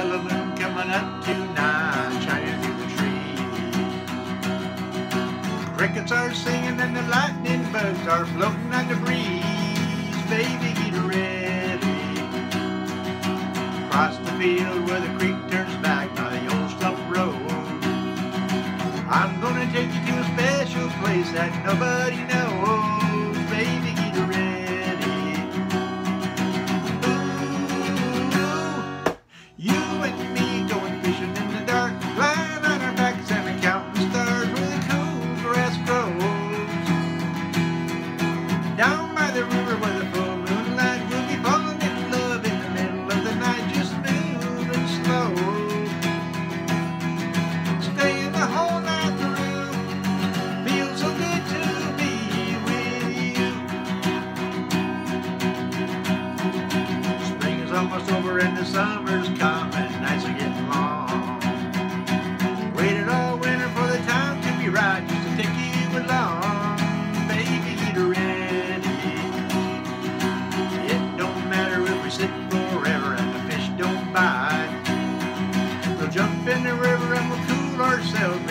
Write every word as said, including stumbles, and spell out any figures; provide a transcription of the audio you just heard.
yellow moon coming up tonight, shining through the trees. Crickets are singing and the lightning bugs are floating on the breeze. Baby, get ready. Across the field where the creek turns back by the old stump road, I'm gonna take you to a special place that nobody knows. Baby, get ready. Ooh, you and me going fishing in the dark, lying on our backs and counting stars where the cool grass grows. Down by the river where the full moonlight will be falling in love in the middle of the night, just moving slow. Staying the whole night through, feels so good to be with you. Spring is almost over and the summer's coming, nights are getting long. Waited all winter for the time to be right, just to take you along. Baby, get ready. It don't matter if we sit forever and the fish don't bite. We'll jump in the river and we'll cool ourselves.